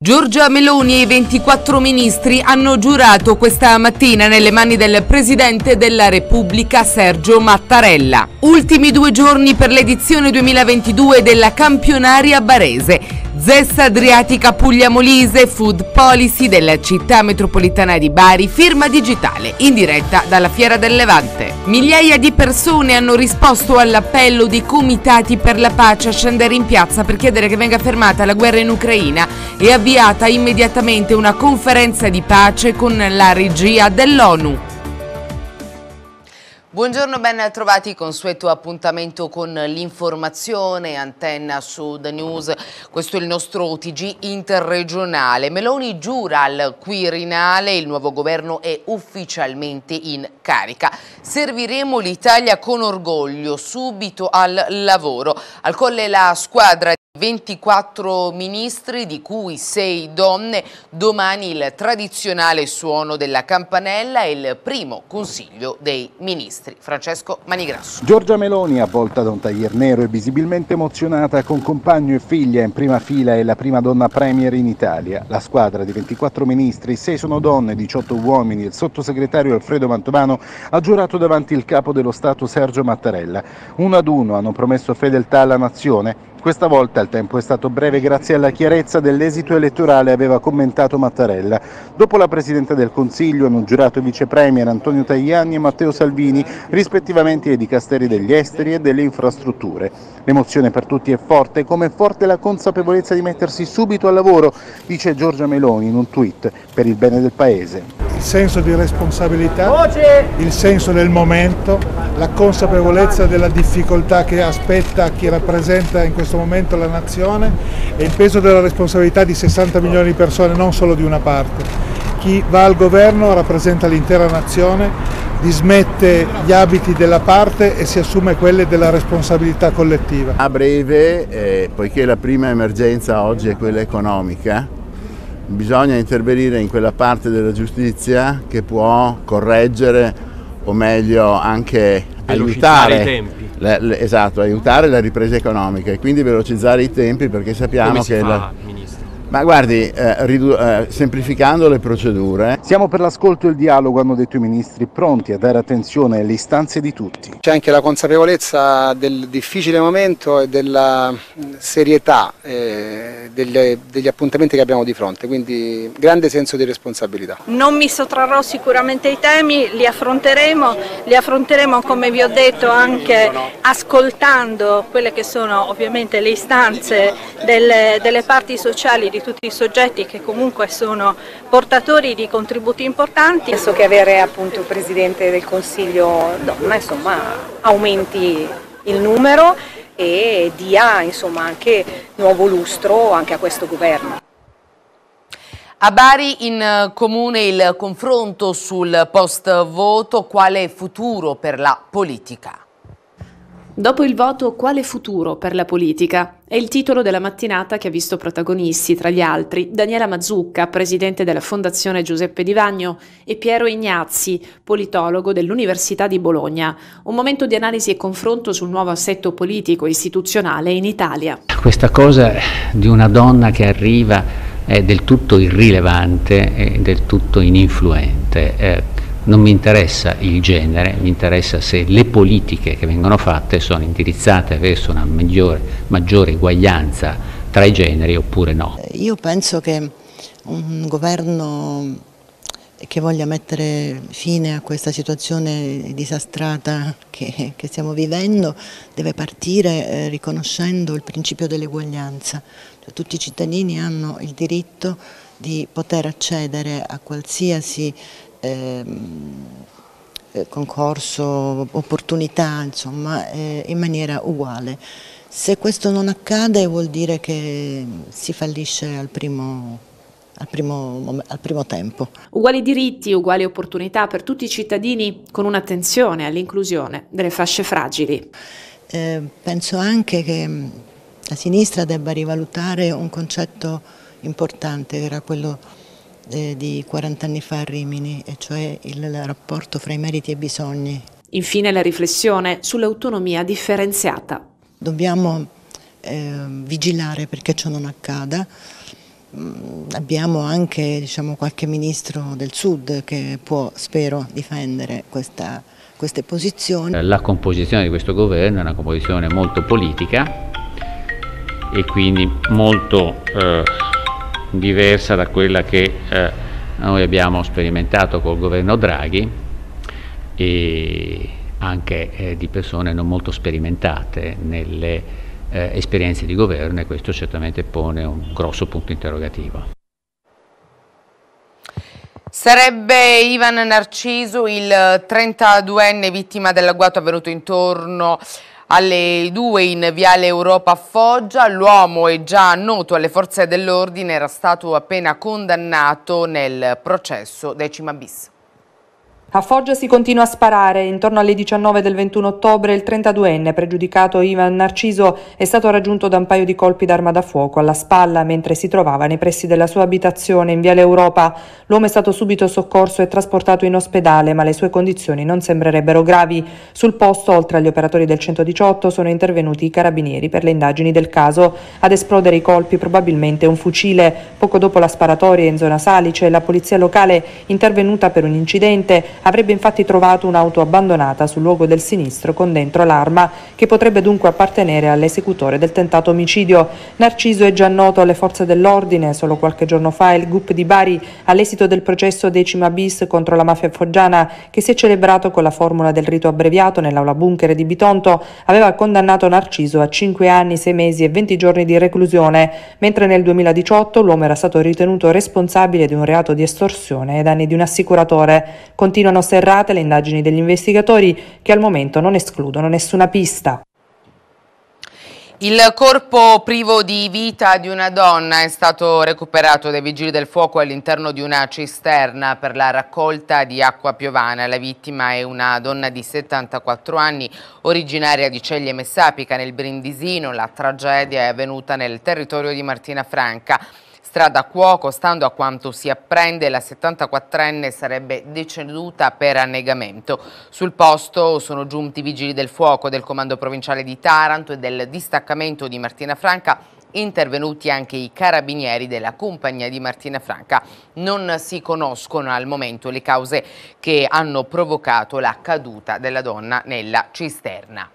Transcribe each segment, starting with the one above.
Giorgia Meloni e i 24 ministri hanno giurato questa mattina nelle mani del Presidente della Repubblica Sergio Mattarella. Ultimi 2 giorni per l'edizione 2022 della campionaria barese. ZES Adriatica Puglia Molise, Food Policy della città metropolitana di Bari, firma digitale, in diretta dalla Fiera del Levante. Migliaia di persone hanno risposto all'appello dei comitati per la pace a scendere in piazza per chiedere che venga fermata la guerra in Ucraina e avviata immediatamente una conferenza di pace con la regia dell'ONU. Buongiorno, ben trovati, consueto appuntamento con l'informazione, Antenna Sud News. Questo è il nostro OTG interregionale. Meloni giura al Quirinale, il nuovo governo è ufficialmente in carica. Serviremo l'Italia con orgoglio, subito al lavoro. Al Colle la squadra di 24 ministri, di cui 6 donne. Domani il tradizionale suono della campanella e il primo Consiglio dei Ministri. Francesco Manigrasso. Giorgia Meloni, avvolta da un taglier nero e visibilmente emozionata, con compagno e figlia in prima fila, è la prima donna premier in Italia. La squadra di 24 ministri, 6 sono donne, 18 uomini, il sottosegretario Alfredo Mantovano ha giurato davanti il capo dello Stato Sergio Mattarella. Uno ad uno hanno promesso fedeltà alla nazione. Questa volta il tempo è stato breve grazie alla chiarezza dell'esito elettorale, aveva commentato Mattarella. Dopo la Presidente del Consiglio hanno giurato i Vice Premier Antonio Tajani e Matteo Salvini, rispettivamente ai dicasteri degli esteri e delle infrastrutture. L'emozione per tutti è forte, come è forte la consapevolezza di mettersi subito al lavoro, dice Giorgia Meloni in un tweet, per il bene del Paese. Il senso di responsabilità, il senso del momento, la consapevolezza della difficoltà che aspetta chi rappresenta in questo momento la nazione e il peso della responsabilità di 60 milioni di persone, non solo di una parte. Chi va al governo rappresenta l'intera nazione, dismette gli abiti della parte e si assume quelle della responsabilità collettiva. A breve, poiché la prima emergenza oggi è quella economica, bisogna intervenire in quella parte della giustizia che può correggere o meglio anche aiutare i tempi. Esatto, aiutare la ripresa economica e quindi velocizzare i tempi, perché sappiamo che Ministro? Ma guardi, semplificando le procedure. Siamo per l'ascolto e il dialogo, hanno detto i ministri, pronti a dare attenzione alle istanze di tutti. C'è anche la consapevolezza del difficile momento e della serietà degli appuntamenti che abbiamo di fronte, quindi grande senso di responsabilità. Non mi sottrarrò sicuramente ai temi, li affronteremo come vi ho detto anche ascoltando quelle che sono ovviamente le istanze delle parti sociali, di tutti i soggetti che comunque sono portatori di contributi importanti. Penso che avere appunto il Presidente del Consiglio donna insomma aumenti il numero e dia insomma anche nuovo lustro anche a questo governo. A Bari in comune il confronto sul post voto, quale futuro per la politica? Dopo il voto, quale futuro per la politica? È il titolo della mattinata che ha visto protagonisti, tra gli altri, Daniela Mazzucca, presidente della Fondazione Giuseppe Di Vagno, e Piero Ignazzi, politologo dell'Università di Bologna. Un momento di analisi e confronto sul nuovo assetto politico e istituzionale in Italia. Questa cosa di una donna che arriva è del tutto irrilevante e del tutto ininfluente. Non mi interessa il genere, mi interessa se le politiche che vengono fatte sono indirizzate verso una maggiore eguaglianza tra i generi oppure no. Io penso che un governo che voglia mettere fine a questa situazione disastrata che stiamo vivendo deve partire riconoscendo il principio dell'eguaglianza. Tutti i cittadini hanno il diritto di poter accedere a qualsiasi concorso, opportunità, insomma, in maniera uguale. Se questo non accade vuol dire che si fallisce al primo tempo. Uguali diritti, uguali opportunità per tutti i cittadini, con un'attenzione all'inclusione delle fasce fragili. Penso anche che la sinistra debba rivalutare un concetto importante, che era quello di 40 anni fa a Rimini, e cioè il rapporto fra i meriti e i bisogni. Infine la riflessione sull'autonomia differenziata. Dobbiamo vigilare perché ciò non accada, abbiamo anche, diciamo, qualche ministro del Sud che può, spero, difendere queste posizioni. La composizione di questo governo è una composizione molto politica e quindi molto diversa da quella che noi abbiamo sperimentato col governo Draghi, e anche di persone non molto sperimentate nelle esperienze di governo, e questo certamente pone un grosso punto interrogativo. Sarebbe Ivan Narciso il 32enne vittima dell'agguato avvenuto intorno alle 2 in Viale Europa a Foggia. L'uomo è già noto alle forze dell'ordine, era stato appena condannato nel processo 10 bis. A Foggia si continua a sparare. Intorno alle 19 del 21 ottobre il 32enne pregiudicato Ivan Narciso è stato raggiunto da un paio di colpi d'arma da fuoco alla spalla mentre si trovava nei pressi della sua abitazione in Viale Europa. L'uomo è stato subito soccorso e trasportato in ospedale, ma le sue condizioni non sembrerebbero gravi. Sul posto, oltre agli operatori del 118, sono intervenuti i carabinieri per le indagini del caso. Ad esplodere i colpi probabilmente un fucile. Poco dopo la sparatoria in zona Salice, la polizia locale, intervenuta per un incidente, avrebbe infatti trovato un'auto abbandonata sul luogo del sinistro con dentro l'arma, che potrebbe dunque appartenere all'esecutore del tentato omicidio. Narciso è già noto alle forze dell'ordine. Solo qualche giorno fa il GUP di Bari, all'esito del processo 10 bis contro la mafia foggiana, che si è celebrato con la formula del rito abbreviato nell'aula bunker di Bitonto, aveva condannato Narciso a 5 anni, 6 mesi e 20 giorni di reclusione, mentre nel 2018 l'uomo era stato ritenuto responsabile di un reato di estorsione ai danni di un assicuratore. Continuano serrate le indagini degli investigatori, che al momento non escludono nessuna pista. Il corpo privo di vita di una donna è stato recuperato dai vigili del fuoco all'interno di una cisterna per la raccolta di acqua piovana. La vittima è una donna di 74 anni, originaria di Ceglie Messapica nel Brindisino. La tragedia è avvenuta nel territorio di Martina Franca. Strada a Cuoco, stando a quanto si apprende, la 74enne sarebbe deceduta per annegamento. Sul posto sono giunti vigili del fuoco del Comando Provinciale di Taranto e del distaccamento di Martina Franca, intervenuti anche i carabinieri della compagnia di Martina Franca. Non si conoscono al momento le cause che hanno provocato la caduta della donna nella cisterna.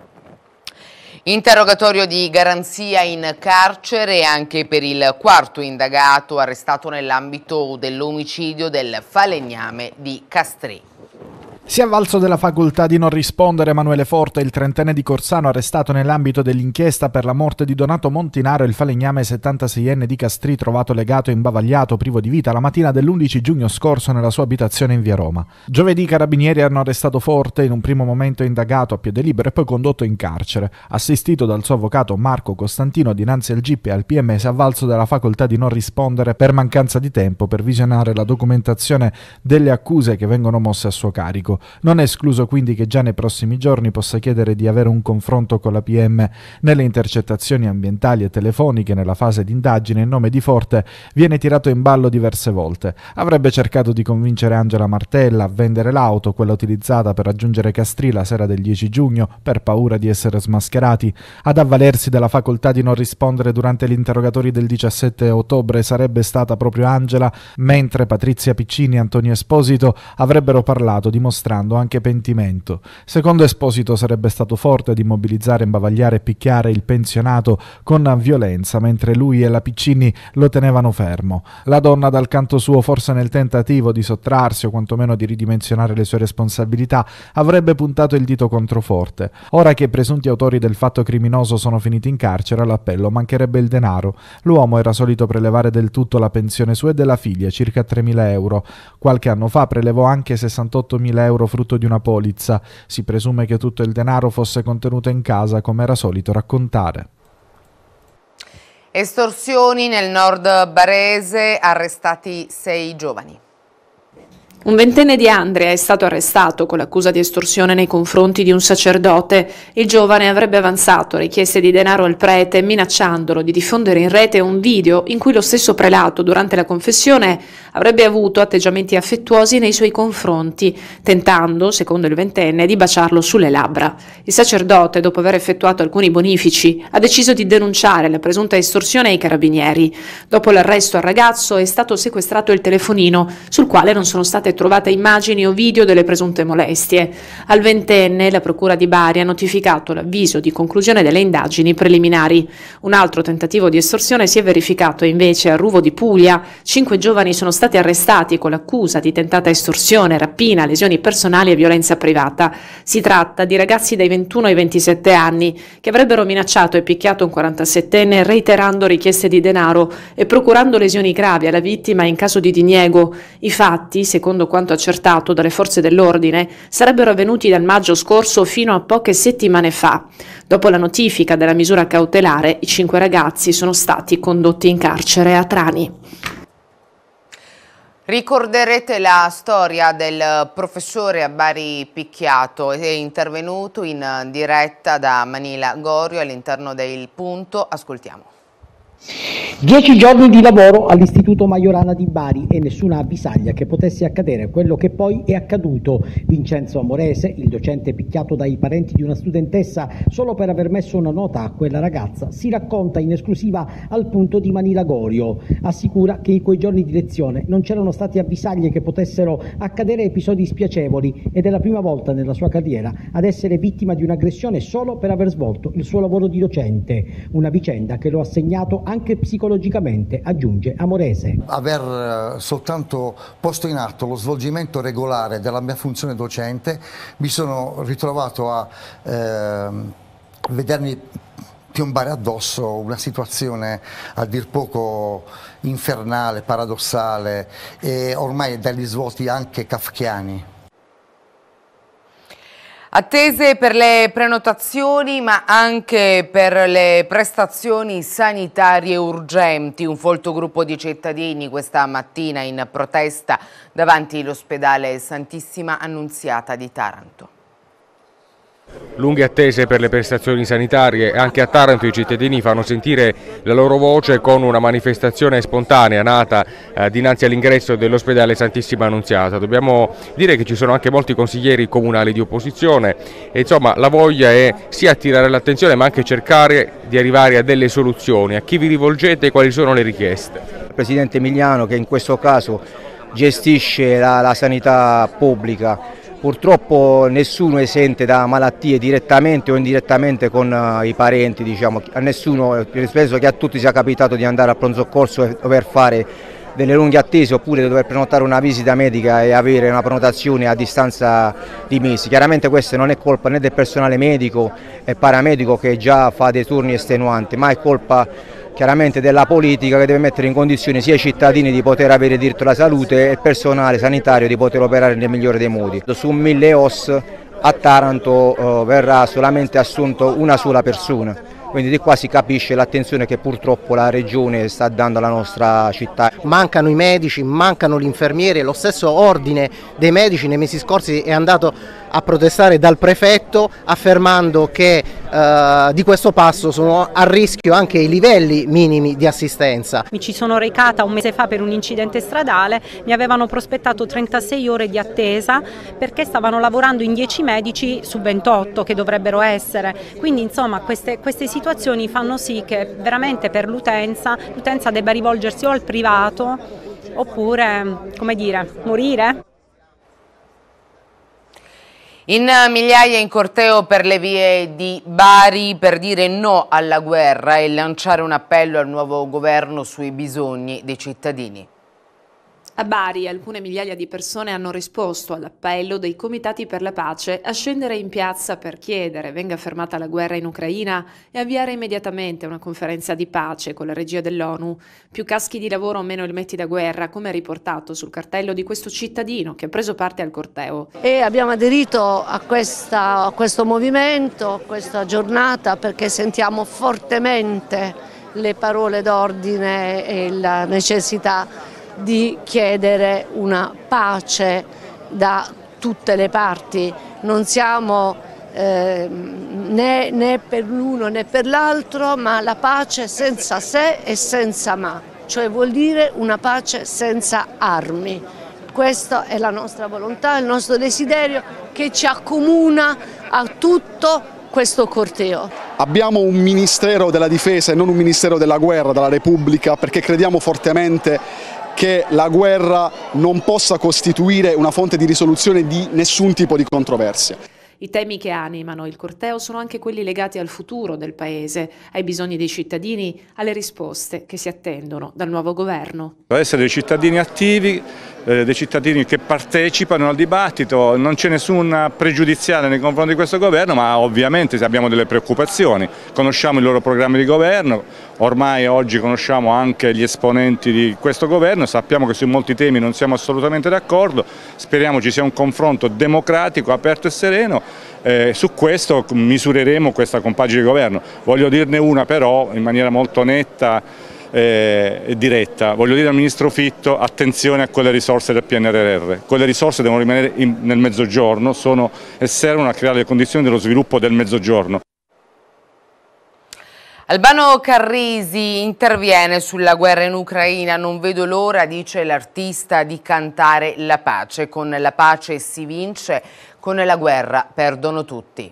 Interrogatorio di garanzia in carcere anche per il quarto indagato arrestato nell'ambito dell'omicidio del falegname di Castrì. Si è avvalso della facoltà di non rispondere Emanuele Forte, il trentenne di Corsano arrestato nell'ambito dell'inchiesta per la morte di Donato Montinaro, il falegname 76enne di Castrì trovato legato e imbavagliato privo di vita la mattina dell'11 giugno scorso nella sua abitazione in via Roma. Giovedì i carabinieri hanno arrestato Forte, in un primo momento indagato a piede libero e poi condotto in carcere. Assistito dal suo avvocato Marco Costantino dinanzi al GIP e al PM, si è avvalso della facoltà di non rispondere per mancanza di tempo per visionare la documentazione delle accuse che vengono mosse a suo carico. Non è escluso quindi che già nei prossimi giorni possa chiedere di avere un confronto con la PM. Nelle intercettazioni ambientali e telefoniche nella fase di indagine il nome di Forte viene tirato in ballo diverse volte. Avrebbe cercato di convincere Angela Martella a vendere l'auto, quella utilizzata per raggiungere Castrì la sera del 10 giugno, per paura di essere smascherati. Ad avvalersi della facoltà di non rispondere durante gli interrogatori del 17 ottobre sarebbe stata proprio Angela, mentre Patrizia Piccini e Antonio Esposito avrebbero parlato dimostrando anche pentimento. Secondo Esposito sarebbe stato Forte ad immobilizzare, imbavagliare e picchiare il pensionato con violenza, mentre lui e la Piccini lo tenevano fermo. La donna dal canto suo, forse nel tentativo di sottrarsi o quantomeno di ridimensionare le sue responsabilità, avrebbe puntato il dito contro Forte. Ora che i presunti autori del fatto criminoso sono finiti in carcere, all'appello mancherebbe il denaro. L'uomo era solito prelevare del tutto la pensione sua e della figlia, circa 3.000 euro. Qualche anno fa prelevò anche 68.000 euro frutto di una polizza. Si presume che tutto il denaro fosse contenuto in casa, come era solito raccontare. Estorsioni nel nord barese, arrestati 6 giovani. Un ventenne di Andria è stato arrestato con l'accusa di estorsione nei confronti di un sacerdote. Il giovane avrebbe avanzato richieste di denaro al prete, minacciandolo di diffondere in rete un video in cui lo stesso prelato, durante la confessione, avrebbe avuto atteggiamenti affettuosi nei suoi confronti, tentando, secondo il ventenne, di baciarlo sulle labbra. Il sacerdote, dopo aver effettuato alcuni bonifici, ha deciso di denunciare la presunta estorsione ai carabinieri. Dopo l'arresto al ragazzo è stato sequestrato il telefonino, sul quale non sono state trovate immagini o video delle presunte molestie. Al ventenne la procura di Bari ha notificato l'avviso di conclusione delle indagini preliminari. Un altro tentativo di estorsione si è verificato invece a Ruvo di Puglia. 5 giovani sono stati arrestati con l'accusa di tentata estorsione, rapina, lesioni personali e violenza privata. Si tratta di ragazzi dai 21 ai 27 anni che avrebbero minacciato e picchiato un 47enne reiterando richieste di denaro e procurando lesioni gravi alla vittima in caso di diniego. I fatti, secondo quanto accertato dalle forze dell'ordine, sarebbero avvenuti dal maggio scorso fino a poche settimane fa. Dopo la notifica della misura cautelare, i 5 ragazzi sono stati condotti in carcere a Trani. Ricorderete la storia del professore a Bari picchiato, è intervenuto in diretta da Manila Gorio all'interno del Punto, ascoltiamo. 10 giorni di lavoro all'Istituto Majorana di Bari e nessuna avvisaglia che potesse accadere quello che poi è accaduto. Vincenzo Amorese, il docente picchiato dai parenti di una studentessa solo per aver messo una nota a quella ragazza, si racconta in esclusiva al Punto di Manila Gorio. Assicura che in quei giorni di lezione non c'erano state avvisaglie che potessero accadere episodi spiacevoli ed è la prima volta nella sua carriera ad essere vittima di un'aggressione solo per aver svolto il suo lavoro di docente. Una vicenda che lo ha segnato anche psicologicamente, aggiunge Amorese. Aver soltanto posto in atto lo svolgimento regolare della mia funzione docente, mi sono ritrovato a vedermi piombare addosso una situazione a dir poco infernale, paradossale e ormai dagli svolti anche kafkiani. Attese per le prenotazioni ma anche per le prestazioni sanitarie urgenti. Un folto gruppo di cittadini questa mattina in protesta davanti all'ospedale Santissima Annunziata di Taranto. Lunghe attese per le prestazioni sanitarie. Anche a Taranto i cittadini fanno sentire la loro voce con una manifestazione spontanea nata dinanzi all'ingresso dell'ospedale Santissima Annunziata. Dobbiamo dire che ci sono anche molti consiglieri comunali di opposizione e insomma la voglia è sia attirare l'attenzione ma anche cercare di arrivare a delle soluzioni. A chi vi rivolgete e quali sono le richieste? Il Presidente Emiliano, che in questo caso gestisce la sanità pubblica. Purtroppo nessuno è esente da malattie direttamente o indirettamente con i parenti, diciamo. A nessuno, penso che a tutti sia capitato di andare al pronto soccorso e dover fare delle lunghe attese oppure di dover prenotare una visita medica e avere una prenotazione a distanza di mesi. Chiaramente questa non è colpa né del personale medico e paramedico che già fa dei turni estenuanti, ma è colpa chiaramente della politica che deve mettere in condizione sia i cittadini di poter avere diritto alla salute e il personale sanitario di poter operare nel migliore dei modi. Su 1000 OS a Taranto verrà solamente assunto una sola persona, quindi di qua si capisce l'attenzione che purtroppo la Regione sta dando alla nostra città. Mancano i medici, mancano gli infermieri, lo stesso ordine dei medici nei mesi scorsi è andato a protestare dal prefetto affermando che di questo passo sono a rischio anche i livelli minimi di assistenza. Mi ci sono recata un mese fa per un incidente stradale, mi avevano prospettato 36 ore di attesa perché stavano lavorando in 10 medici su 28 che dovrebbero essere, quindi insomma queste situazioni fanno sì che veramente per l'utenza debba rivolgersi o al privato oppure, come dire, morire. In migliaia in corteo per le vie di Bari per dire no alla guerra e lanciare un appello al nuovo governo sui bisogni dei cittadini. A Bari alcune migliaia di persone hanno risposto all'appello dei comitati per la pace a scendere in piazza per chiedere venga fermata la guerra in Ucraina e avviare immediatamente una conferenza di pace con la regia dell'ONU. Più caschi di lavoro o meno elmetti da guerra, come riportato sul cartello di questo cittadino che ha preso parte al corteo. E abbiamo aderito a questo movimento, a questa giornata, perché sentiamo fortemente le parole d'ordine e la necessità di chiedere una pace da tutte le parti. Non siamo né per l'uno né per l'altro, ma la pace senza se e senza ma, cioè vuol dire una pace senza armi. Questa è la nostra volontà, il nostro desiderio che ci accomuna a tutto questo corteo. Abbiamo un Ministero della Difesa e non un Ministero della Guerra dalla Repubblica, perché crediamo fortemente che la guerra non possa costituire una fonte di risoluzione di nessun tipo di controversia. I temi che animano il corteo sono anche quelli legati al futuro del Paese, ai bisogni dei cittadini, alle risposte che si attendono dal nuovo governo. Essere dei cittadini attivi, dei cittadini che partecipano al dibattito, non c'è nessuna pregiudiziale nei confronti di questo governo, ma ovviamente abbiamo delle preoccupazioni. Conosciamo i loro programmi di governo, ormai oggi conosciamo anche gli esponenti di questo governo, sappiamo che su molti temi non siamo assolutamente d'accordo, speriamo ci sia un confronto democratico, aperto e sereno. Su questo misureremo questa compagine di governo. Voglio dirne una però in maniera molto netta e diretta. Voglio dire al Ministro Fitto: attenzione a quelle risorse del PNRR. Quelle risorse devono rimanere nel Mezzogiorno e servono a creare le condizioni dello sviluppo del Mezzogiorno. Albano Carrisi interviene sulla guerra in Ucraina. Non vedo l'ora, dice l'artista, di cantare la pace. Con la pace si vince, con la guerra perdono tutti.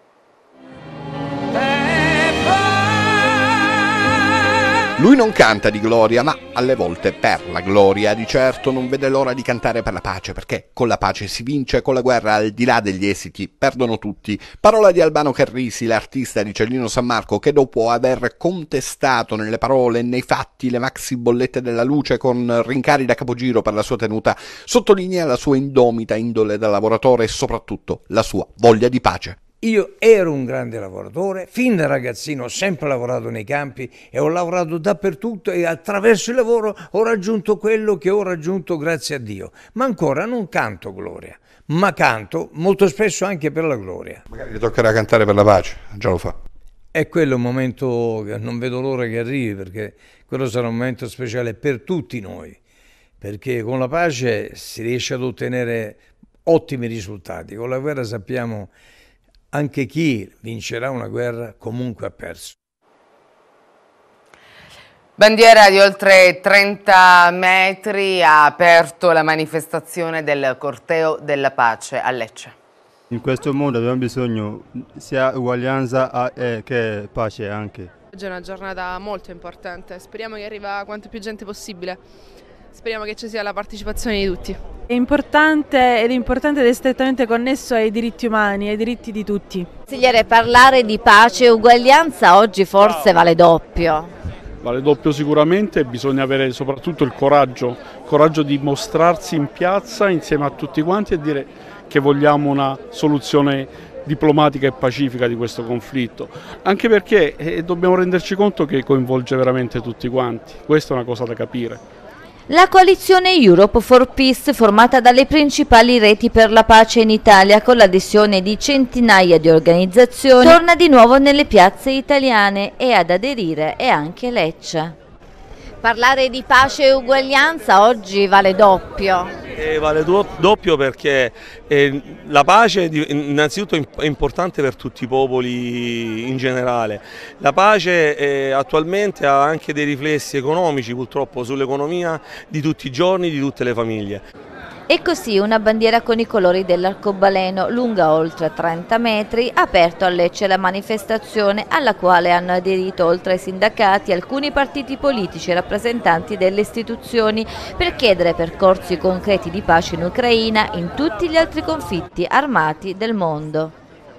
Lui non canta di gloria, ma alle volte per la gloria. Di certo non vede l'ora di cantare per la pace, perché con la pace si vince, con la guerra, al di là degli esiti, perdono tutti. Parola di Albano Carrisi, l'artista di Cellino San Marco, che dopo aver contestato nelle parole e nei fatti le maxi bollette della luce con rincari da capogiro per la sua tenuta, sottolinea la sua indomita indole da lavoratore e soprattutto la sua voglia di pace. Io ero un grande lavoratore, fin da ragazzino ho sempre lavorato nei campi e ho lavorato dappertutto e attraverso il lavoro ho raggiunto quello che ho raggiunto grazie a Dio. Ma ancora non canto gloria, ma canto molto spesso anche per la gloria. Magari ti toccherà cantare per la pace, già lo fa. È quello un momento che non vedo l'ora che arrivi, perché quello sarà un momento speciale per tutti noi, perché con la pace si riesce ad ottenere ottimi risultati. Con la guerra sappiamo anche chi vincerà una guerra comunque ha perso. Bandiera di oltre 30 metri ha aperto la manifestazione del corteo della pace a Lecce. In questo mondo abbiamo bisogno sia uguaglianza che pace anche. Oggi è una giornata molto importante, speriamo che arriva quanto più gente possibile. Speriamo che ci sia la partecipazione di tutti. È importante ed è strettamente connesso ai diritti umani, ai diritti di tutti. Consigliere, parlare di pace e uguaglianza oggi forse vale doppio. Vale doppio sicuramente, bisogna avere soprattutto il coraggio di mostrarsi in piazza insieme a tutti quanti e dire che vogliamo una soluzione diplomatica e pacifica di questo conflitto, anche perché dobbiamo renderci conto che coinvolge veramente tutti quanti, questa è una cosa da capire. La coalizione Europe for Peace, formata dalle principali reti per la pace in Italia con l'adesione di centinaia di organizzazioni, torna di nuovo nelle piazze italiane e ad aderire è anche Lecce. Parlare di pace e uguaglianza oggi vale doppio. Vale doppio perché la pace innanzitutto è importante per tutti i popoli in generale. La pace attualmente ha anche dei riflessi economici purtroppo sull'economia di tutti i giorni, di tutte le famiglie. E così una bandiera con i colori dell'arcobaleno, lunga oltre 30 metri, ha aperto a Lecce la manifestazione alla quale hanno aderito oltre ai sindacati alcuni partiti politici e rappresentanti delle istituzioni per chiedere percorsi concreti di pace in Ucraina e in tutti gli altri conflitti armati del mondo.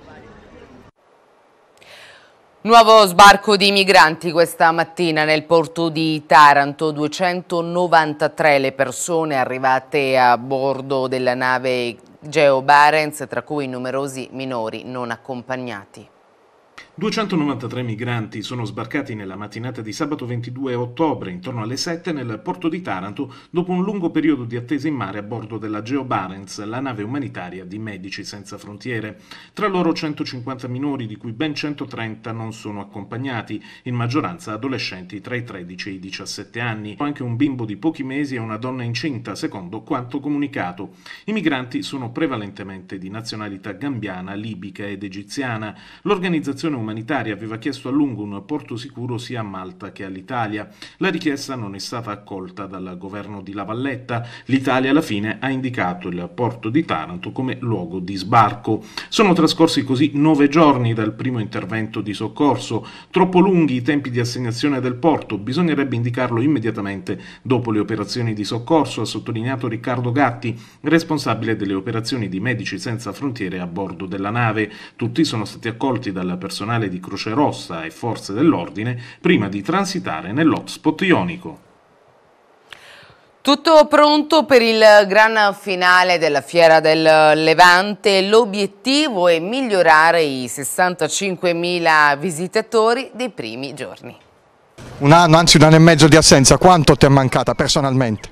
Nuovo sbarco di migranti questa mattina nel porto di Taranto, 293 le persone arrivate a bordo della nave Geo Barents, tra cui numerosi minori non accompagnati. 293 migranti sono sbarcati nella mattinata di sabato 22 ottobre, intorno alle 7, nel porto di Taranto, dopo un lungo periodo di attesa in mare a bordo della Geo Barents, la nave umanitaria di Medici Senza Frontiere. Tra loro 150 minori, di cui ben 130 non sono accompagnati, in maggioranza adolescenti tra i 13 e i 17 anni. Anche un bimbo di pochi mesi e una donna incinta, secondo quanto comunicato. I migranti sono prevalentemente di nazionalità gambiana, libica ed egiziana. L'organizzazione umanitaria aveva chiesto a lungo un porto sicuro sia a Malta che all'Italia. La richiesta non è stata accolta dal governo di La Valletta. L'Italia alla fine ha indicato il porto di Taranto come luogo di sbarco. Sono trascorsi così 9 giorni dal primo intervento di soccorso. Troppo lunghi i tempi di assegnazione del porto, bisognerebbe indicarlo immediatamente dopo le operazioni di soccorso, ha sottolineato Riccardo Gatti, responsabile delle operazioni di Medici Senza Frontiere a bordo della nave. Tutti sono stati accolti dal personale di Croce Rossa e forze dell'ordine prima di transitare nell'hotspot ionico. Tutto pronto per il gran finale della Fiera del Levante. L'obiettivo è migliorare i 65.000 visitatori dei primi giorni. Un anno, anzi un anno e mezzo di assenza, quanto ti è mancata personalmente?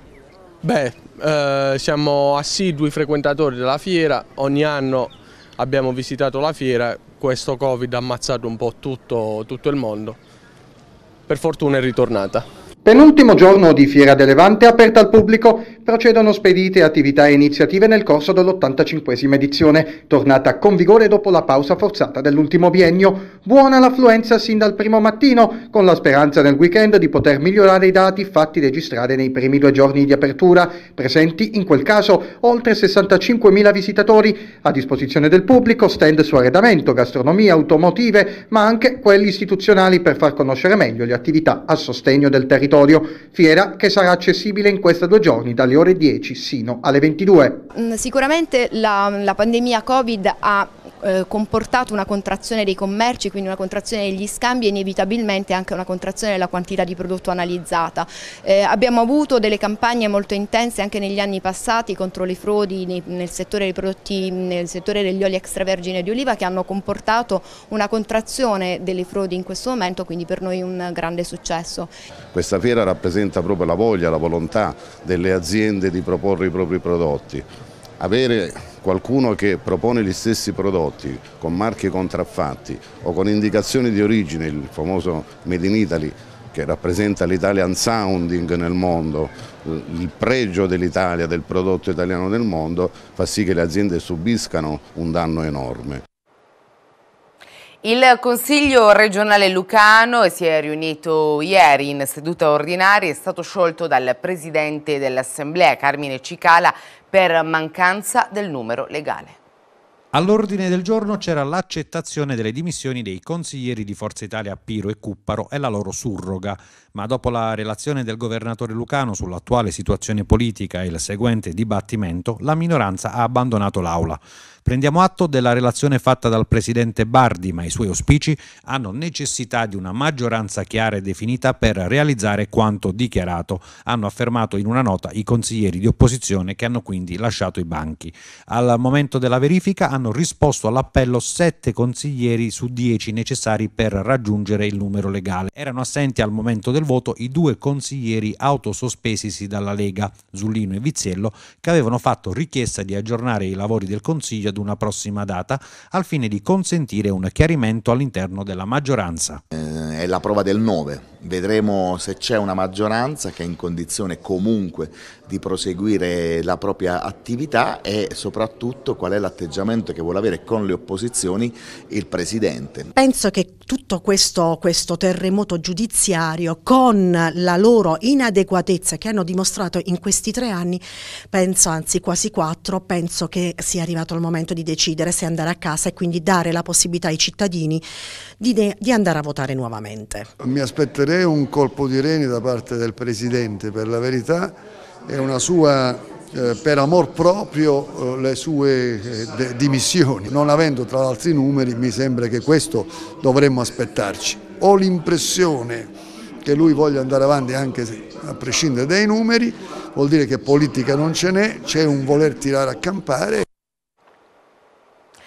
Siamo assidui frequentatori della fiera, ogni anno abbiamo visitato la fiera. Questo Covid ha ammazzato un po' tutto il mondo, per fortuna è ritornata. Penultimo giorno di Fiera del Levante aperta al pubblico, procedono spedite attività e iniziative nel corso dell'85esima edizione, tornata con vigore dopo la pausa forzata dell'ultimo biennio. Buona l'affluenza sin dal primo mattino, con la speranza nel weekend di poter migliorare i dati fatti registrare nei primi 2 giorni di apertura. Presenti in quel caso oltre 65.000 visitatori, a disposizione del pubblico stand su arredamento, gastronomia, automotive, ma anche quelli istituzionali per far conoscere meglio le attività a sostegno del territorio. Fiera che sarà accessibile in questi 2 giorni dalle ore 10 sino alle 22. Sicuramente la pandemia Covid ha comportato una contrazione dei commerci, quindi una contrazione degli scambi e inevitabilmente anche una contrazione della quantità di prodotto analizzata. Abbiamo avuto delle campagne molto intense anche negli anni passati contro le frodi nel settore dei prodotti, nel settore degli oli extravergine di oliva, che hanno comportato una contrazione delle frodi in questo momento, quindi per noi un grande successo. Questa fiera rappresenta proprio la voglia, la volontà delle aziende di proporre i propri prodotti. Avere qualcuno che propone gli stessi prodotti con marchi contraffatti o con indicazioni di origine, il famoso Made in Italy, che rappresenta l'Italian sounding nel mondo, il pregio dell'Italia, del prodotto italiano nel mondo, fa sì che le aziende subiscano un danno enorme. Il Consiglio regionale lucano si è riunito ieri in seduta ordinaria e è stato sciolto dal Presidente dell'Assemblea, Carmine Cicala, per mancanza del numero legale. All'ordine del giorno c'era l'accettazione delle dimissioni dei consiglieri di Forza Italia Piro e Cupparo e la loro surroga, ma dopo la relazione del governatore lucano sull'attuale situazione politica e il seguente dibattimento, la minoranza ha abbandonato l'Aula. Prendiamo atto della relazione fatta dal presidente Bardi, ma i suoi auspici hanno necessità di una maggioranza chiara e definita per realizzare quanto dichiarato, hanno affermato in una nota i consiglieri di opposizione che hanno quindi lasciato i banchi. Al momento della verifica hanno risposto all'appello 7 consiglieri su 10 necessari per raggiungere il numero legale. Erano assenti al momento del voto i 2 consiglieri autosospesisi dalla Lega, Zullino e Viziello, che avevano fatto richiesta di aggiornare i lavori del Consiglio ad una prossima data al fine di consentire un chiarimento all'interno della maggioranza. È la prova del 9, vedremo se c'è una maggioranza che è in condizione comunque di proseguire la propria attività e soprattutto qual è l'atteggiamento che vuole avere con le opposizioni il Presidente. Penso che tutto questo terremoto giudiziario, con la loro inadeguatezza che hanno dimostrato in questi 3 anni, penso, anzi quasi 4, penso che sia arrivato il momento di decidere se andare a casa e quindi dare la possibilità ai cittadini di andare a votare nuovamente. Mi aspetterei un colpo di reni da parte del Presidente, per la verità, e una sua, per amor proprio, le sue dimissioni. Non avendo tra l'altro i numeri, mi sembra che questo dovremmo aspettarci. Ho l'impressione che lui voglia andare avanti anche se, a prescindere dai numeri, vuol dire che politica non ce n'è, c'è un voler tirare a campare.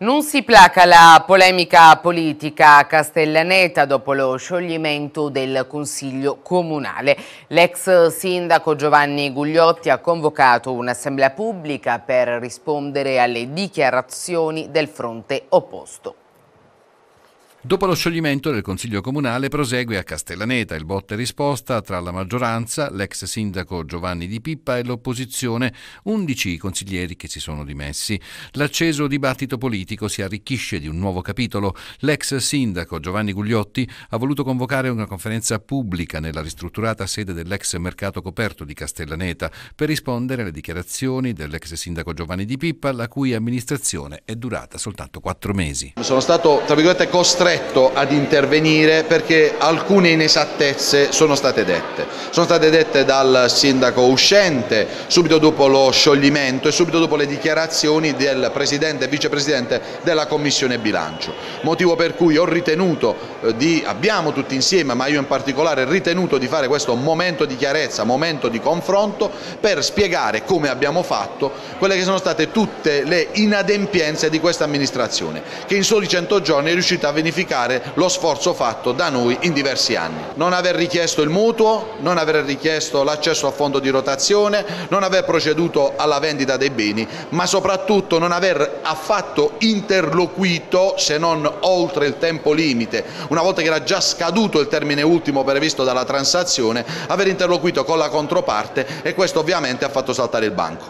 Non si placa la polemica politica a Castellaneta dopo lo scioglimento del Consiglio Comunale. L'ex sindaco Giovanni Gugliotti ha convocato un'assemblea pubblica per rispondere alle dichiarazioni del fronte opposto. Dopo lo scioglimento del Consiglio Comunale prosegue a Castellaneta il botta e risposta tra la maggioranza, l'ex sindaco Giovanni Di Pippa e l'opposizione, 11 consiglieri che si sono dimessi. L'acceso dibattito politico si arricchisce di un nuovo capitolo. L'ex sindaco Giovanni Gugliotti ha voluto convocare una conferenza pubblica nella ristrutturata sede dell'ex mercato coperto di Castellaneta per rispondere alle dichiarazioni dell'ex sindaco Giovanni Di Pippa, la cui amministrazione è durata soltanto 4 mesi. Sono stato, tra virgolette, costretto ad intervenire perché alcune inesattezze sono state dette. Sono state dette dal sindaco uscente subito dopo lo scioglimento e subito dopo le dichiarazioni del presidente e vicepresidente della Commissione Bilancio. Motivo per cui ho ritenuto abbiamo tutti insieme, ma io in particolare, ritenuto di fare questo momento di chiarezza, momento di confronto per spiegare come abbiamo fatto quelle che sono state tutte le inadempienze di questa amministrazione, che in soli 100 giorni è riuscita a verificare lo sforzo fatto da noi in diversi anni. Non aver richiesto il mutuo, non aver richiesto l'accesso a fondo di rotazione, non aver proceduto alla vendita dei beni, ma soprattutto non aver affatto interloquito, se non oltre il tempo limite, una volta che era già scaduto il termine ultimo previsto dalla transazione, aver interloquito con la controparte, e questo ovviamente ha fatto saltare il banco.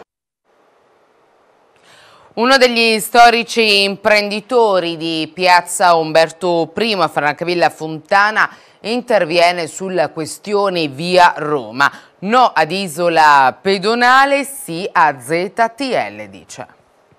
Uno degli storici imprenditori di piazza Umberto I a Francavilla Fontana interviene sulla questione via Roma. No ad isola pedonale, sì a ZTL, dice.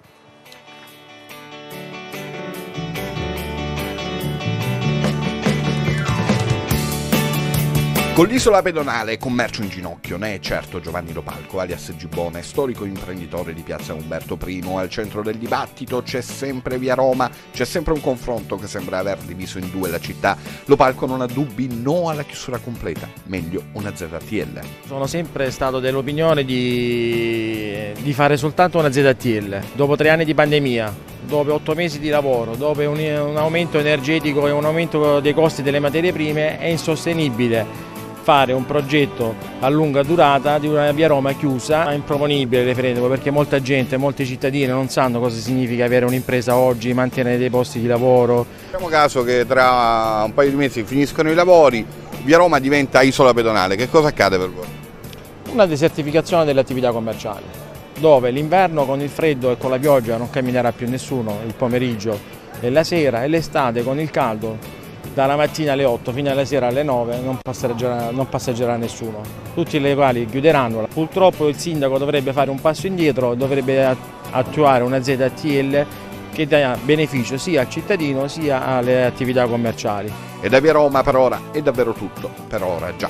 Con l'isola pedonale, commercio in ginocchio, ne è certo Giovanni Lopalco, alias Gibbone, storico imprenditore di piazza Umberto I. Al centro del dibattito c'è sempre via Roma, c'è sempre un confronto che sembra aver diviso in due la città. Lopalco non ha dubbi, no alla chiusura completa, meglio una ZTL. Sono sempre stato dell'opinione di fare soltanto una ZTL. Dopo 3 anni di pandemia, dopo 8 mesi di lavoro, dopo un aumento energetico e un aumento dei costi delle materie prime, è insostenibile fare un progetto a lunga durata di una via Roma chiusa. È improponibile il referendum perché molta gente, molti cittadini non sanno cosa significa avere un'impresa oggi, mantenere dei posti di lavoro. Facciamo caso che tra un paio di mesi finiscono i lavori, via Roma diventa isola pedonale, che cosa accade per voi? Una desertificazione delle attività commerciali, dove l'inverno con il freddo e con la pioggia non camminerà più nessuno il pomeriggio e la sera, e l'estate con il caldo dalla mattina alle 8 fino alla sera alle 9 non passeggerà nessuno. Tutti i locali chiuderanno. Purtroppo il sindaco dovrebbe fare un passo indietro, dovrebbe attuare una ZTL che dà beneficio sia al cittadino sia alle attività commerciali. E da via Roma per ora è davvero tutto, per ora già.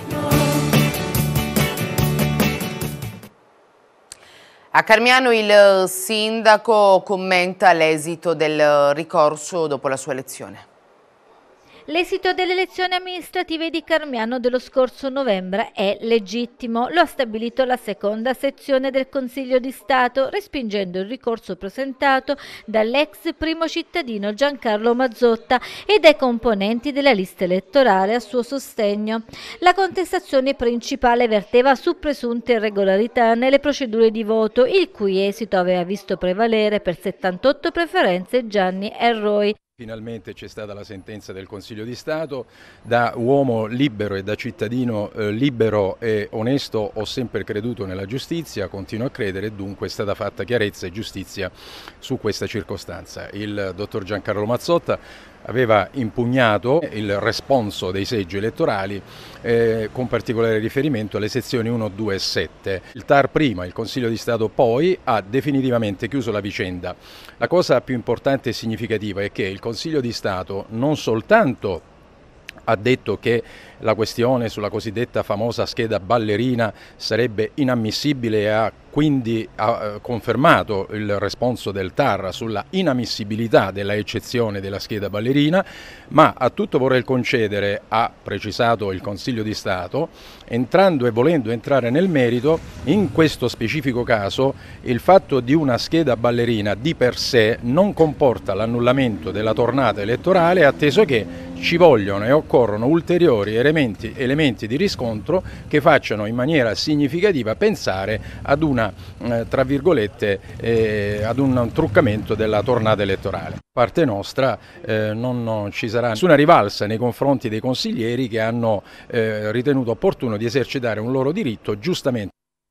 A Carmiano il sindaco commenta l'esito del ricorso dopo la sua elezione. L'esito delle elezioni amministrative di Carmiano dello scorso novembre è legittimo, lo ha stabilito la seconda sezione del Consiglio di Stato, respingendo il ricorso presentato dall'ex primo cittadino Giancarlo Mazzotta e dai componenti della lista elettorale a suo sostegno. La contestazione principale verteva su presunte irregolarità nelle procedure di voto, il cui esito aveva visto prevalere per 78 preferenze Gianni Erroi. Finalmente c'è stata la sentenza del Consiglio di Stato. Da uomo libero e da cittadino libero e onesto ho sempre creduto nella giustizia, continuo a credere, e dunque è stata fatta chiarezza e giustizia su questa circostanza. Il dottor Giancarlo Mazzotta aveva impugnato il responso dei seggi elettorali con particolare riferimento alle sezioni 1, 2 e 7. Il TAR prima, il Consiglio di Stato poi ha definitivamente chiuso la vicenda. La cosa più importante e significativa è che il Consiglio di Stato non soltanto ha detto che la questione sulla cosiddetta famosa scheda ballerina sarebbe inammissibile e ha quindi ha confermato il responso del TAR sulla inammissibilità della eccezione della scheda ballerina, ma a tutto vorrei concedere, ha precisato il Consiglio di Stato, entrando e volendo entrare nel merito, in questo specifico caso il fatto di una scheda ballerina di per sé non comporta l'annullamento della tornata elettorale, atteso che ci vogliono e occorrono ulteriori elementi di riscontro che facciano in maniera significativa pensare ad una, tra virgolette, ad un truccamento della tornata elettorale. Da parte nostra non ci sarà nessuna rivalsa nei confronti dei consiglieri che hanno ritenuto opportuno di esercitare un loro diritto giustamente.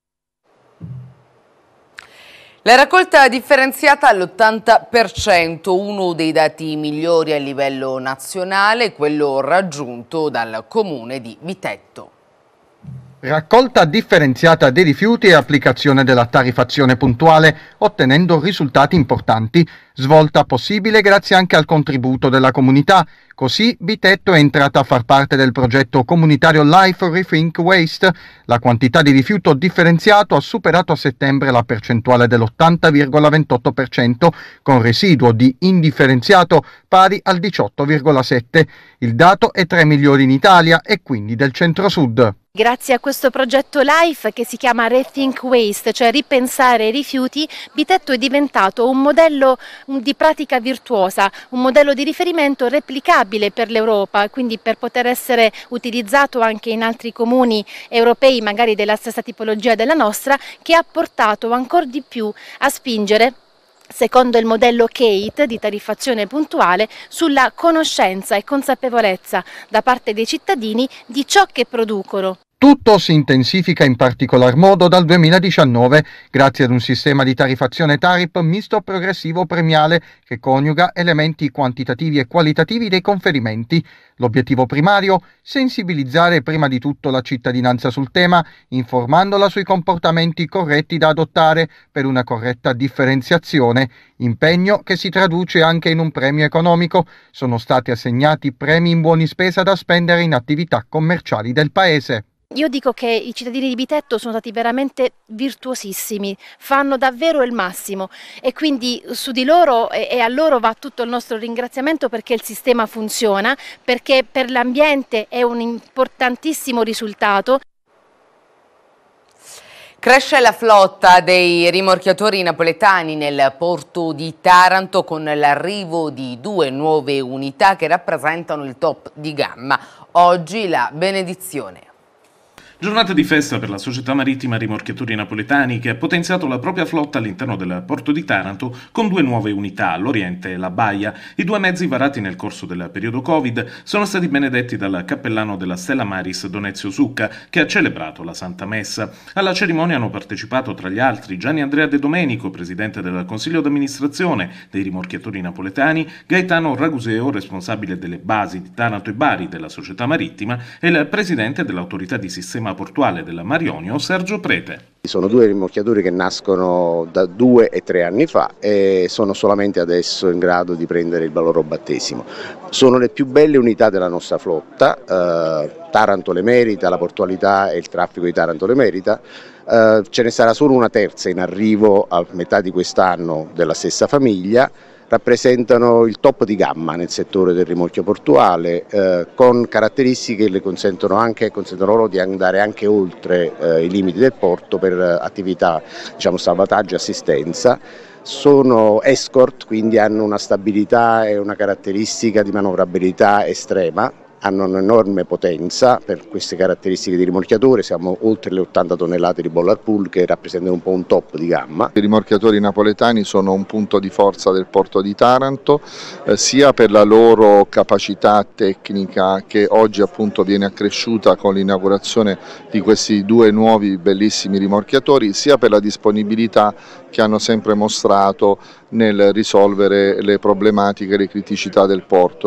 La raccolta differenziata all'80%, uno dei dati migliori a livello nazionale, quello raggiunto dal comune di Vitetto. Raccolta differenziata dei rifiuti e applicazione della tariffazione puntuale, ottenendo risultati importanti. Svolta possibile grazie anche al contributo della comunità. Così Vitetto è entrata a far parte del progetto comunitario Life Rethink Waste. La quantità di rifiuto differenziato ha superato a settembre la percentuale dell'80,28%, con residuo di indifferenziato pari al 18,7%. Il dato è tra i migliori in Italia e quindi del centro-sud. Grazie a questo progetto LIFE che si chiama Rethink Waste, cioè ripensare i rifiuti, Vitetto è diventato un modello di pratica virtuosa, un modello di riferimento replicabile per l'Europa, quindi per poter essere utilizzato anche in altri comuni europei, magari della stessa tipologia della nostra, che ha portato ancora di più a spingere, secondo il modello Kate di tariffazione puntuale, sulla conoscenza e consapevolezza da parte dei cittadini di ciò che producono. Tutto si intensifica in particolar modo dal 2019 grazie ad un sistema di tariffazione TARIP misto progressivo premiale che coniuga elementi quantitativi e qualitativi dei conferimenti. L'obiettivo primario? Sensibilizzare prima di tutto la cittadinanza sul tema, informandola sui comportamenti corretti da adottare per una corretta differenziazione. Impegno che si traduce anche in un premio economico. Sono stati assegnati premi in buoni spesa da spendere in attività commerciali del paese. Io dico che i cittadini di Vitetto sono stati veramente virtuosissimi, fanno davvero il massimo e quindi su di loro e a loro va tutto il nostro ringraziamento, perché il sistema funziona, perché per l'ambiente è un importantissimo risultato. Cresce la flotta dei rimorchiatori napoletani nel porto di Taranto con l'arrivo di 2 nuove unità che rappresentano il top di gamma. Oggi la benedizione. Giornata di festa per la società marittima Rimorchiatori Napoletani, che ha potenziato la propria flotta all'interno del porto di Taranto con 2 nuove unità, l'Oriente e la Baia. I 2 mezzi varati nel corso del periodo Covid sono stati benedetti dal cappellano della Stella Maris Donezio Succa, che ha celebrato la Santa Messa. Alla cerimonia hanno partecipato tra gli altri Gianni Andrea De Domenico, presidente del Consiglio d'amministrazione dei Rimorchiatori Napoletani, Gaetano Raguseo, responsabile delle basi di Taranto e Bari della società marittima, e il presidente dell'autorità di sistema portuale della Marionio, Sergio Prete. Sono 2 rimorchiatori che nascono da 2 e 3 anni fa e sono solamente adesso in grado di prendere il loro battesimo. Sono le più belle unità della nostra flotta, Taranto le merita, la portualità e il traffico di Taranto le merita. Ce ne sarà solo una terza in arrivo a metà di quest'anno della stessa famiglia. Rappresentano il top di gamma nel settore del rimorchio portuale, con caratteristiche che le consentono loro di andare anche oltre i limiti del porto per attività, diciamo, salvataggio e assistenza. Sono escort, quindi hanno una stabilità e una caratteristica di manovrabilità estrema. Hanno un'enorme potenza per queste caratteristiche di rimorchiatore, siamo oltre le 80 tonnellate di bollard pull che rappresentano un po' un top di gamma. I rimorchiatori napoletani sono un punto di forza del porto di Taranto, sia per la loro capacità tecnica, che oggi appunto viene accresciuta con l'inaugurazione di questi 2 nuovi bellissimi rimorchiatori, sia per la disponibilità che hanno sempre mostrato nel risolvere le problematiche e le criticità del porto.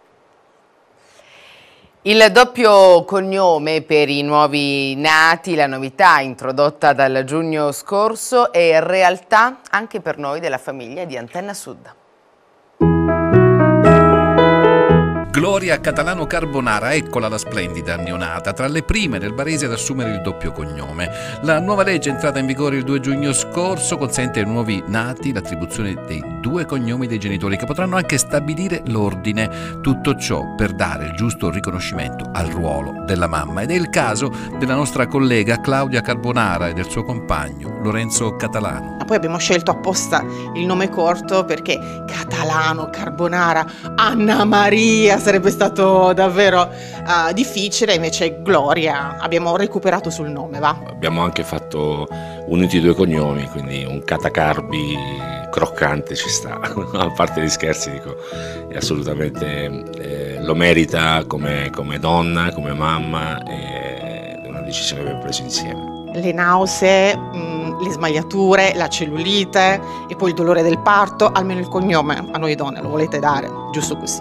Il doppio cognome per i nuovi nati, la novità introdotta dal giugno scorso, è realtà anche per noi della famiglia di Antenna Sud. Gloria Catalano Carbonara, eccola la splendida neonata, tra le prime nel Barese ad assumere il doppio cognome. La nuova legge entrata in vigore il 2 giugno scorso consente ai nuovi nati l'attribuzione dei 2 cognomi dei genitori, che potranno anche stabilire l'ordine. Tutto ciò per dare il giusto riconoscimento al ruolo della mamma. Ed è il caso della nostra collega Claudia Carbonara e del suo compagno Lorenzo Catalano. Poi abbiamo scelto apposta il nome corto perché Catalano, Carbonara, Anna Maria sarebbe stato davvero difficile, invece Gloria abbiamo recuperato sul nome, va? Abbiamo anche fatto uniti 2 cognomi, quindi un catacarbi croccante ci sta, a parte gli scherzi dico, assolutamente lo merita come donna, come mamma, è una decisione che abbiamo preso insieme. Le nausee, le smagliature, la cellulite e poi il dolore del parto, almeno il cognome a noi donne lo volete dare, giusto così.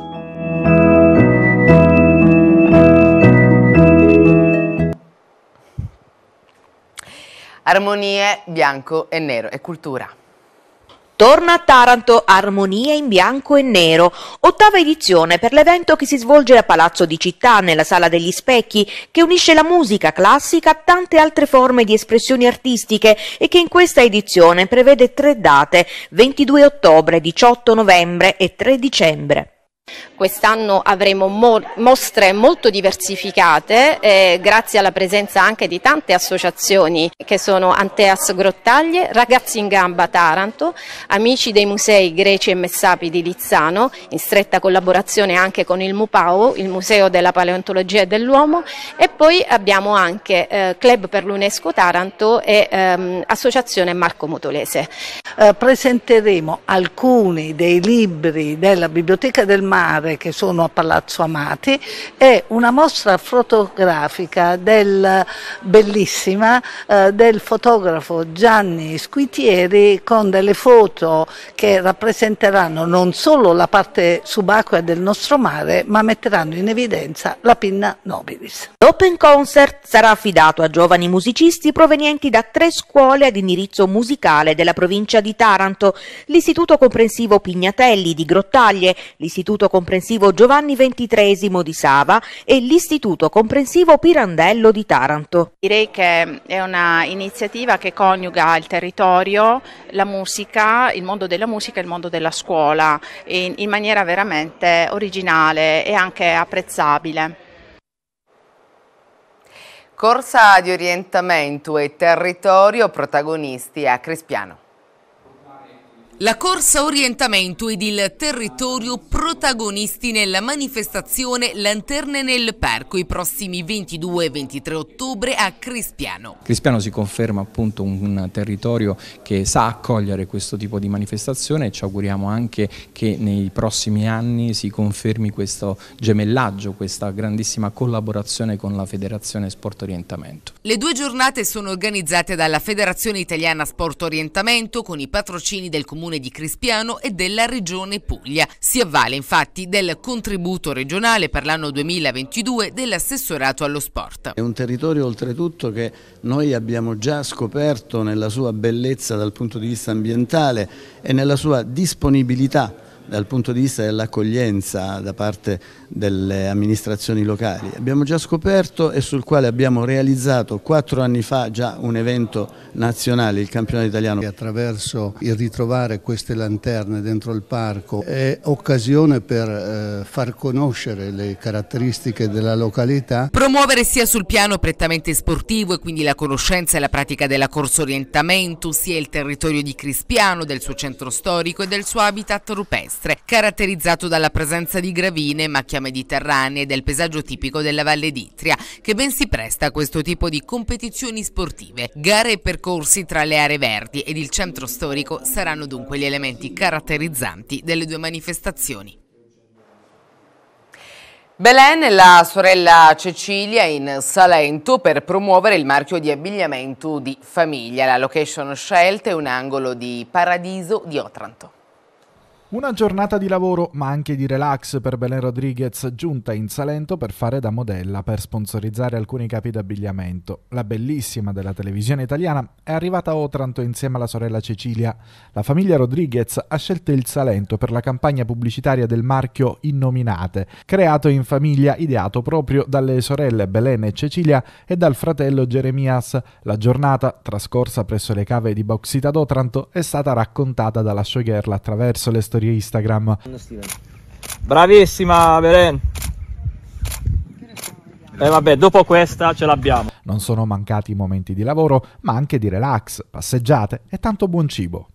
Armonie, bianco e nero e cultura. Torna a Taranto Armonie in bianco e nero, 8ª edizione per l'evento che si svolge a Palazzo di Città, nella Sala degli Specchi, che unisce la musica classica a tante altre forme di espressioni artistiche e che in questa edizione prevede 3 date, 22 ottobre, 18 novembre e 3 dicembre. Quest'anno avremo mostre molto diversificate grazie alla presenza anche di tante associazioni che sono Anteas Grottaglie, Ragazzi in Gamba Taranto, Amici dei Musei Greci e Messapi di Lizzano, in stretta collaborazione anche con il MUPAO, il Museo della Paleontologia e dell'Uomo, e poi abbiamo anche Club per l'UNESCO Taranto e Associazione Marco Motolese. Presenteremo alcuni dei libri della Biblioteca del Mare che sono a Palazzo Amati e una mostra fotografica bellissima del fotografo Gianni Squitieri, con delle foto che rappresenteranno non solo la parte subacquea del nostro mare, ma metteranno in evidenza la Pinna Nobilis. L'Open Concert sarà affidato a giovani musicisti provenienti da 3 scuole ad indirizzo musicale della provincia di Taranto: l'Istituto Comprensivo Pignatelli di Grottaglie, l'Istituto Comprensivo Giovanni XXIII di Sava e l'Istituto Comprensivo Pirandello di Taranto. Direi che è una iniziativa che coniuga il territorio, la musica, il mondo della musica e il mondo della scuola in maniera veramente originale e anche apprezzabile. Corsa di orientamento e territorio, protagonisti a Crispiano. La corsa orientamento ed il territorio protagonisti nella manifestazione Lanterne nel Parco i prossimi 22 e 23 ottobre a Crispiano. Crispiano si conferma appunto un territorio che sa accogliere questo tipo di manifestazione e ci auguriamo anche che nei prossimi anni si confermi questo gemellaggio, questa grandissima collaborazione con la Federazione Sport Orientamento. Le 2 giornate sono organizzate dalla Federazione Italiana Sport Orientamento con i patrocini del Comune di Crispiano e della Regione Puglia. Si avvale infatti del contributo regionale per l'anno 2022 dell'assessorato allo sport. È un territorio oltretutto che noi abbiamo già scoperto nella sua bellezza dal punto di vista ambientale e nella sua disponibilità dal punto di vista dell'accoglienza da parte delle amministrazioni locali. Abbiamo già scoperto e sul quale abbiamo realizzato 4 anni fa già un evento nazionale, il campionato italiano. Attraverso il ritrovare queste lanterne dentro il parco è occasione per far conoscere le caratteristiche della località. Promuovere sia sul piano prettamente sportivo e quindi la conoscenza e la pratica della corsa orientamento, sia il territorio di Crispiano, del suo centro storico e del suo habitat rupestre, caratterizzato dalla presenza di gravine, macchia mediterranea e del paesaggio tipico della Valle d'Itria, che ben si presta a questo tipo di competizioni sportive. Gare e percorsi tra le aree verdi ed il centro storico saranno dunque gli elementi caratterizzanti delle 2 manifestazioni. Belen e la sorella Cecilia in Salento per promuovere il marchio di abbigliamento di famiglia. La location scelta è un angolo di Paradiso di Otranto. Una giornata di lavoro ma anche di relax per Belen Rodriguez, giunta in Salento per fare da modella per sponsorizzare alcuni capi d'abbigliamento. La bellissima della televisione italiana è arrivata a Otranto insieme alla sorella Cecilia. La famiglia Rodriguez ha scelto il Salento per la campagna pubblicitaria del marchio Innominate, creato in famiglia, ideato proprio dalle sorelle Belen e Cecilia e dal fratello Jeremias. La giornata, trascorsa presso le cave di Bauxita d'Otranto, è stata raccontata dalla showgirl attraverso le storie Instagram. Bravissima Belen. E vabbè, dopo questa ce l'abbiamo. Non sono mancati momenti di lavoro, ma anche di relax, passeggiate e tanto buon cibo.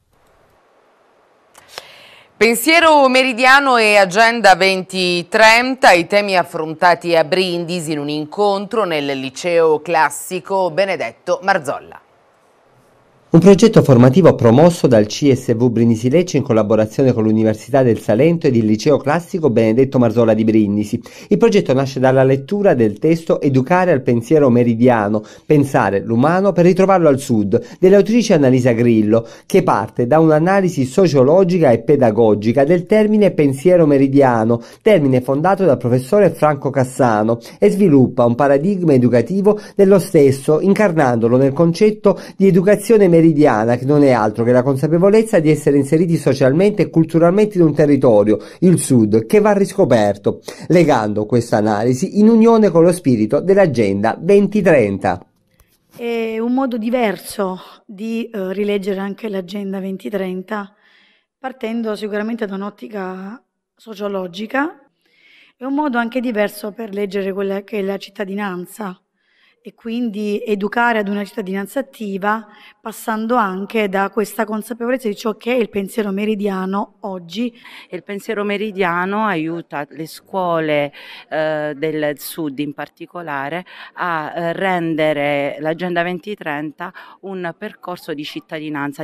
Pensiero meridiano e Agenda 2030, i temi affrontati a Brindisi in un incontro nel liceo classico Benedetto Marzolla. Un progetto formativo promosso dal CSV Brindisi Lecce in collaborazione con l'Università del Salento ed il Liceo Classico Benedetto Marzolla di Brindisi. Il progetto nasce dalla lettura del testo Educare al pensiero meridiano, pensare l'umano per ritrovarlo al sud, dell'autrice Annalisa Grillo, che parte da un'analisi sociologica e pedagogica del termine pensiero meridiano, termine fondato dal professore Franco Cassano, e sviluppa un paradigma educativo dello stesso, incarnandolo nel concetto di educazione meridiana, che non è altro che la consapevolezza di essere inseriti socialmente e culturalmente in un territorio, il Sud, che va riscoperto, legando questa analisi in unione con lo spirito dell'Agenda 2030. È un modo diverso di rileggere anche l'Agenda 2030, partendo sicuramente da un'ottica sociologica. È un modo anche diverso per leggere quella che è la cittadinanza, e quindi educare ad una cittadinanza attiva, passando anche da questa consapevolezza di ciò che è il pensiero meridiano oggi. Il pensiero meridiano aiuta le scuole del Sud in particolare a rendere l'Agenda 2030 un percorso di cittadinanza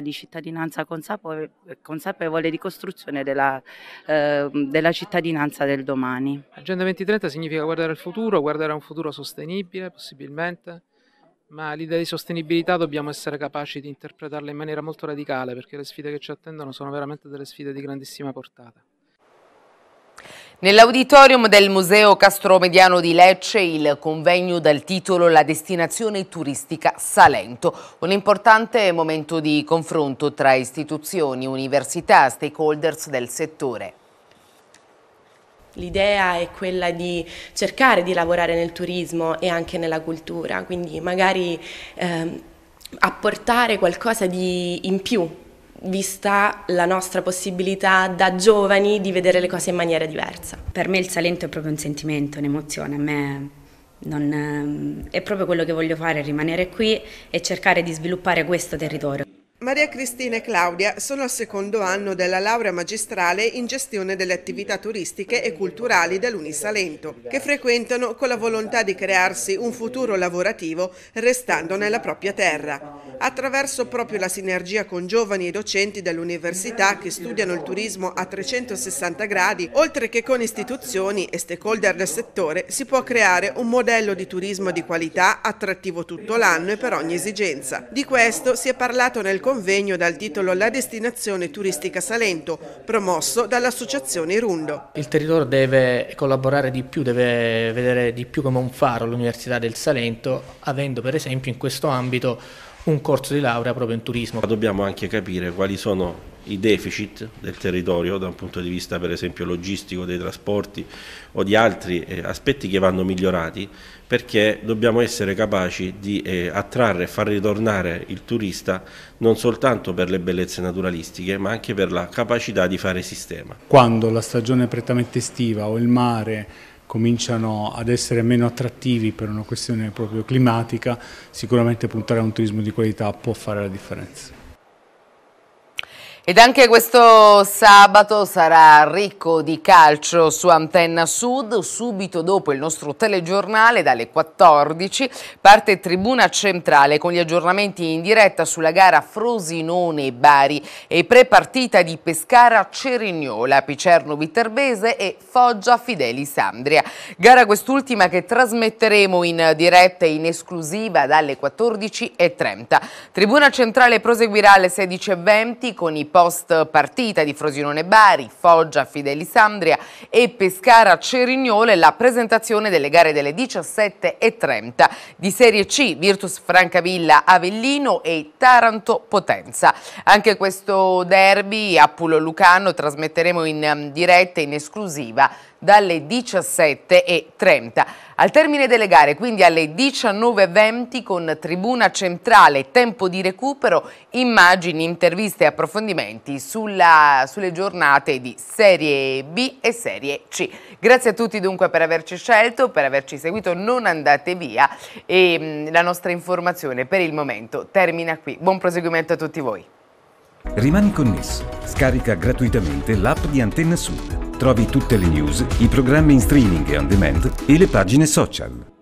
consapevole di costruzione della cittadinanza del domani. Agenda 2030 significa guardare al futuro, guardare a un futuro sostenibile possibilmente, ma l'idea di sostenibilità dobbiamo essere capaci di interpretarla in maniera molto radicale, perché le sfide che ci attendono sono veramente delle sfide di grandissima portata. Nell'auditorium del Museo Castromediano di Lecce il convegno dal titolo La destinazione turistica Salento, un importante momento di confronto tra istituzioni, università, stakeholders del settore. L'idea è quella di cercare di lavorare nel turismo e anche nella cultura, quindi magari apportare qualcosa di in più, vista la nostra possibilità da giovani di vedere le cose in maniera diversa. Per me il Salento è proprio un sentimento, un'emozione, a me è proprio quello che voglio fare, rimanere qui e cercare di sviluppare questo territorio. Maria Cristina e Claudia sono al secondo anno della laurea magistrale in gestione delle attività turistiche e culturali dell'Unisalento, che frequentano con la volontà di crearsi un futuro lavorativo restando nella propria terra. Attraverso proprio la sinergia con giovani e docenti dell'università che studiano il turismo a 360 gradi, oltre che con istituzioni e stakeholder del settore, si può creare un modello di turismo di qualità, attrattivo tutto l'anno e per ogni esigenza. Di questo si è parlato nel convegno dal titolo La destinazione turistica Salento, promosso dall'associazione Irundo. Il territorio deve collaborare di più, deve vedere di più come un faro l'Università del Salento, avendo per esempio in questo ambito un corso di laurea proprio in turismo. Dobbiamo anche capire quali sono i deficit del territorio da un punto di vista per esempio logistico, dei trasporti o di altri aspetti che vanno migliorati, perché dobbiamo essere capaci di attrarre e far ritornare il turista non soltanto per le bellezze naturalistiche ma anche per la capacità di fare sistema. Quando la stagione prettamente estiva o il mare cominciano ad essere meno attrattivi per una questione proprio climatica, sicuramente puntare a un turismo di qualità può fare la differenza. Ed anche questo sabato sarà ricco di calcio su Antenna Sud. Subito dopo il nostro telegiornale dalle 14 parte Tribuna Centrale con gli aggiornamenti in diretta sulla gara Frosinone-Bari e pre-partita di Pescara-Cerignola, Picerno-Viterbese e Foggia-Fideli-Sandria. Gara quest'ultima che trasmetteremo in diretta e in esclusiva dalle 14:30. Tribuna Centrale proseguirà alle 16:20 con i post partita di Frosinone Bari, Foggia Fidelisandria e Pescara Cerignola e la presentazione delle gare delle 17:30 di Serie C, Virtus Francavilla Avellino e Taranto Potenza. Anche questo derby a Pulo Lucano trasmetteremo in diretta in esclusiva dalle 17:30. Al termine delle gare, quindi alle 19:20, con tribuna centrale, tempo di recupero, immagini, interviste e approfondimenti sulle giornate di Serie B e Serie C. Grazie a tutti dunque per averci scelto, per averci seguito, non andate via e la nostra informazione per il momento termina qui. Buon proseguimento a tutti voi. Rimani connesso, scarica gratuitamente l'app di Antenna Sud. Trovi tutte le news, i programmi in streaming e on demand e le pagine social.